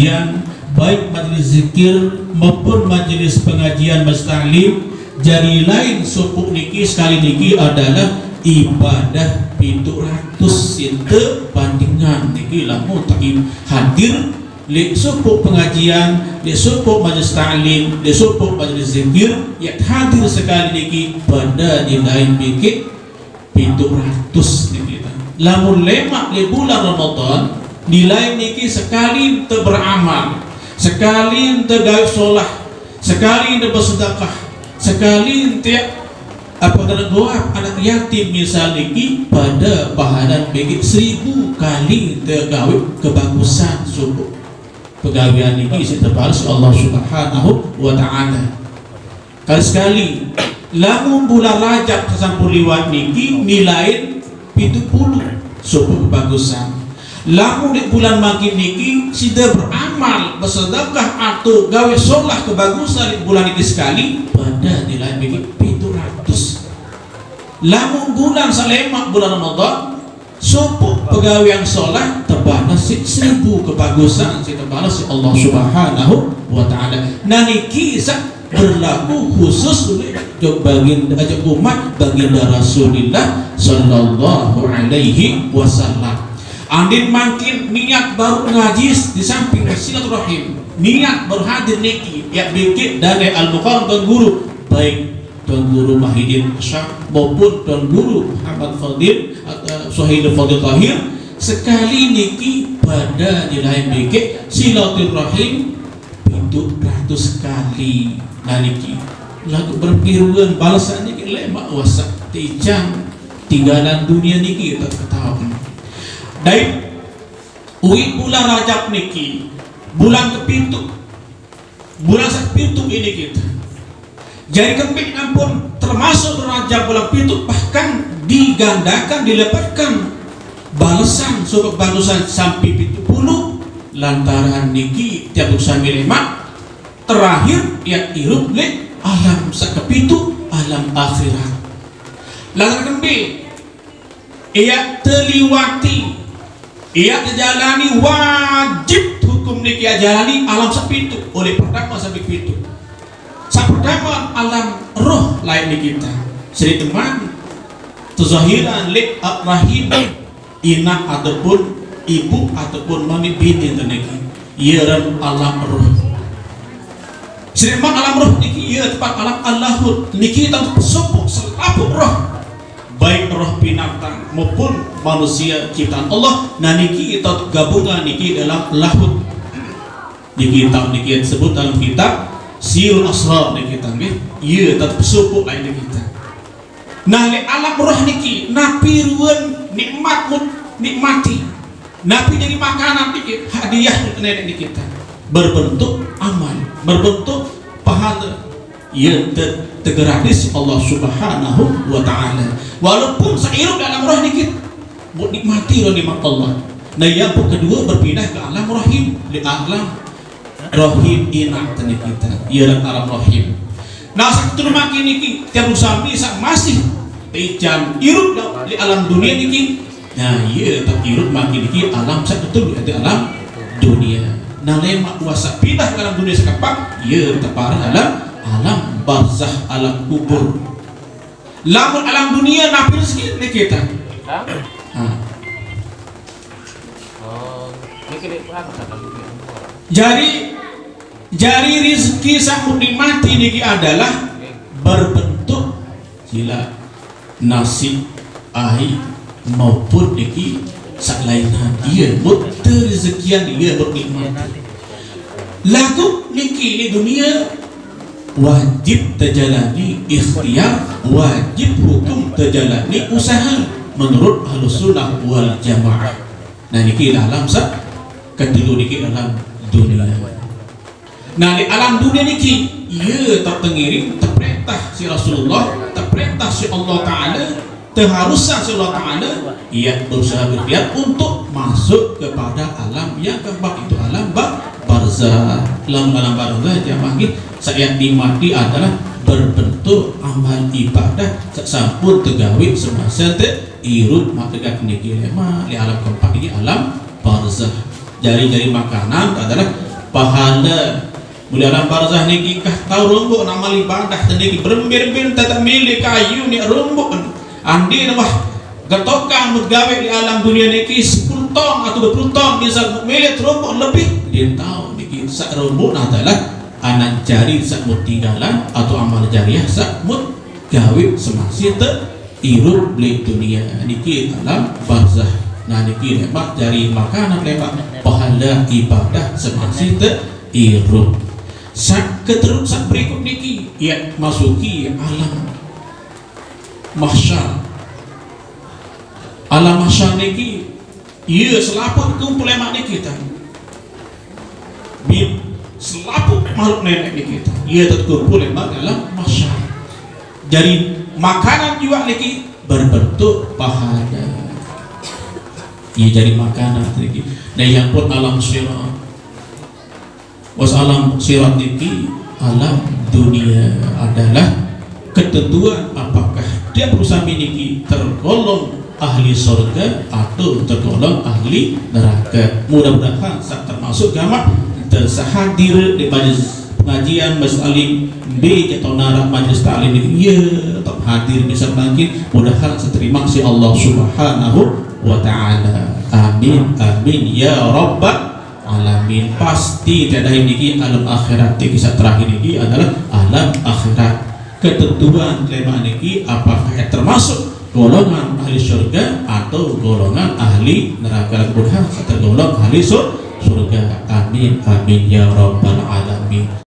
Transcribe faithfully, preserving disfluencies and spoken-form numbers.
pengajian, baik majelis zikir maupun majelis pengajian musta'lim. Jari lain supuk niki sekali niki adalah ibadah pitu ratus sinte bandingan niki lamun tak hadir li supuk pengajian, li supuk majelis ta'lim, li supuk majelis zikir, ya hadir sekali niki pada di lain bikit pitu ratus niki. Lamun lemak di bulan Ramadan nilai niki sekali te beramal, sekali te gawe sholah, sekali te bersedekah, sekali te apa kena doa anak yatim misal niki pada pahala bagi seribu kali te gawe kebagusan subuh pegawaian niki sitebalas Allah Subhanahu wa taala. Kali sekali lamun bulan Rajab sasampun liwat niki nilai tujuh puluh subuh kebagusan. Lamun di bulan makin niki sudah beramal bersedekah atau gawe sholah kebagusan di bulan ini sekali pada nilai bagi tujuh ratus. Lamun bulan salemak bulan Ramadan subuh pegawaian sholah terbalas seribu kebagusan terbalas Allah Subhanahu wa taala. Nah niki berlaku khusus untuk baginda ajak umat baginda Rasulullah sallallahu alaihi wasallam. Andin makin niat baru ngaji di samping silaturahim, niat berhadir niki ya bikin dari al-Bukhari dan guru baik Tuan Guru Mahidin Syah maupun Tuan Guru Muhammad Fadil atau Suhail Fadil Tahir sekali niki pada nilai bikin silaturahim tujuh ratus kali. Nah niki lagu berpiruan balasan niki lemak wasak tijang tinggalan dunia niki kita ketahui. Dari uik bulan Rajab niki bulan kepintu bulan sepintu ini kita jadi kembali ampun termasuk Rajab bulan pintu bahkan digandakan dilepaskan balasan sebab balasan sampai pintu puluh lantaran niki tiap sami lemak terakhir ya hirup le alam sakepitu alam akhirat lantaran kembali ia terliwati ia terjalani wajib hukum niki jalani alam sepitu oleh pertama sampai pitu. Pertama alam roh lain di kita. Seri teman tuzahiran li rahim inak ataupun ibu ataupun mami bini niki. Ia alam roh. Seri teman alam roh niki ia tempat alam Allahut niki tang sepuk selapuk roh. Baik roh binatang maupun manusia ciptaan Allah. Nah niki kita gabungan niki dalam lahut niki kita niki disebut dalam kitab Sirul Asrar niki kita nggih ieu tetep suku lain kita. Nah li alam roh niki napi ruwen nikmat nikmati napi jadi makanan niki hadiah nenek niki kita berbentuk amal berbentuk pahala ieu tegratis Allah Subhanahu wa taala. Walaupun seirup dalam roh dikit buat nikmati roh nikmat Allah. Nah yang kedua berpindah ke alam rahim di alam rahim inak tadi kita ia alam rahim. Nah satu makin niki tiap sami masih tijan irup di alam dunia niki. Nah iya tak irup makin niki alam satu di alam dunia. Nah lemak kuasa pindah ke alam dunia sekapak ia terparah dalam alam barzah alam kubur. Lamun alam dunia napi rezeki ni kita. Jadi jari rezeki sang nikmati niki adalah berbentuk sila nasi air maupun niki saklainan dia mut rezekian dia bernikmati. Lagu niki di dunia wajib terjalani ikhtiar, wajib hukum terjalani usaha menurut Ahlus Sunnah wal Jamaah. Nah niki dalam sak kedua niki dalam dunia. Nah di alam dunia niki ia tertengiring terperintah si Rasulullah, terperintah si Allah Taala, terharusan si Allah Taala ia berusaha berniat untuk masuk kepada alam yang keempat itu alam barzah. Alam alam barzah jamaah saya dimati adalah berbentuk amal ibadah sampun tegawi semasa te irut maka niki lema di alam keempat ini alam barzah. Jari-jari makanan adalah pahala mulai alam barzah niki kah tahu rumbuk nama ibadah tadi berembir-bir tetap milik kayu ni rumbuk andi nama gatokan menggawe di alam dunia niki sepuluh ton atau dua puluh ton bisa milik rumbuk lebih dia tahu niki sak rumbuk adalah anak jari sak mut tinggalan atau amal jariah sak mut gawe semasi te irup beli dunia niki alam barzah. Nah niki lemak jari makanan lemak pahala ibadah semasi te irup. Sak keterus sak berikut niki ya masuki alam mahsyar. Alam mahsyar niki iya selaput kumpul lemak niki kita. Bin selaput makhluk nenek niki kita. Iya terkumpul lemak dalam mahsyar. Jadi makanan juga niki berbentuk pahala. Iya jadi makanan niki. Nah yang pun alam sirat. Was alam sirat niki alam dunia adalah ketentuan apakah dia berusaha niki tergolong ahli surga atau tergolong ahli neraka. Mudah-mudahan saat termasuk gamak tersahadir di majelis pengajian Mas Alim B atau narap majelis ta'lim ini ya tetap hadir bisa bangkit. Mudah-mudahan seterima si Allah Subhanahu wa ta'ala. Amin amin ya rabbal alamin. Pasti tiada ini alam akhirat. Kisah terakhir ini adalah alam akhirat. Ketentuan tema ini apakah termasuk golongan ahli surga atau golongan ahli neraka. Mudah-mudahan tergolong ahli surga. Amin amin ya rabbal alamin.